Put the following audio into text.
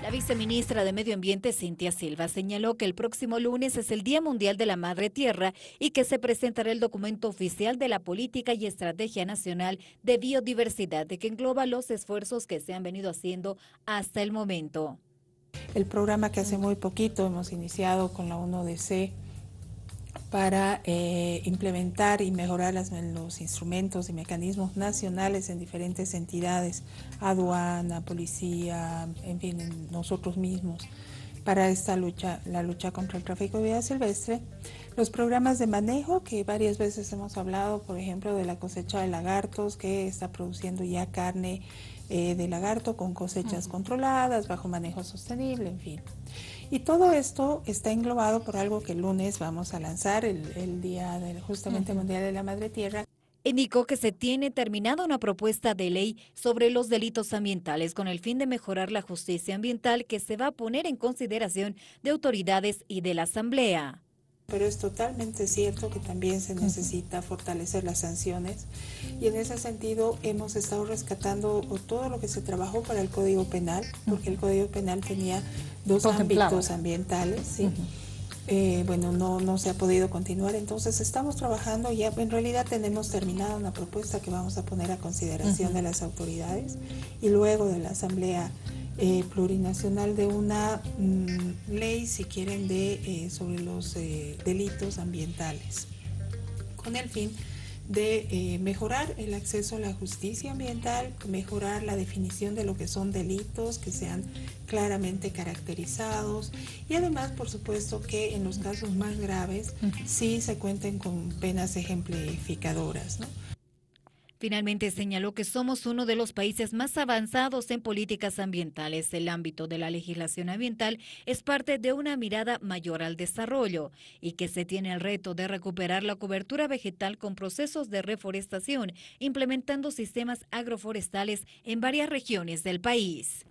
La viceministra de Medio Ambiente, Cynthia Silva, señaló que el próximo lunes es el Día Mundial de la Madre Tierra y que se presentará el documento oficial de la Política y Estrategia Nacional de Biodiversidad, que engloba los esfuerzos que se han venido haciendo hasta el momento. El programa que hace muy poquito hemos iniciado con la UNODC para implementar y mejorar los instrumentos y mecanismos nacionales en diferentes entidades, aduana, policía, en fin, en nosotros mismos, para esta lucha, la lucha contra el tráfico de vida silvestre. Los programas de manejo, que varias veces hemos hablado, por ejemplo, de la cosecha de lagartos, que está produciendo ya carne de lagarto con cosechas controladas, bajo manejo sostenible, en fin. Y todo esto está englobado por algo que el lunes vamos a lanzar, el Día justamente Mundial de la Madre Tierra. Indicó que se tiene terminada una propuesta de ley sobre los delitos ambientales con el fin de mejorar la justicia ambiental que se va a poner en consideración de autoridades y de la Asamblea. Pero es totalmente cierto que también se necesita fortalecer las sanciones y en ese sentido hemos estado rescatando todo lo que se trabajó para el Código Penal, porque el Código Penal tenía dos ámbitos ambientales, ¿sí? Bueno, no se ha podido continuar, entonces estamos trabajando, ya en realidad tenemos terminada una propuesta que vamos a poner a consideración de las autoridades y luego de la Asamblea Plurinacional de una ley, si quieren, sobre los delitos ambientales, con el fin de mejorar el acceso a la justicia ambiental, mejorar la definición de lo que son delitos, que sean claramente caracterizados y además, por supuesto, que en los casos más graves sí se cuenten con penas ejemplificadoras, ¿no? Finalmente señaló que somos uno de los países más avanzados en políticas ambientales. El ámbito de la legislación ambiental es parte de una mirada mayor al desarrollo y que se tiene el reto de recuperar la cobertura vegetal con procesos de reforestación, implementando sistemas agroforestales en varias regiones del país.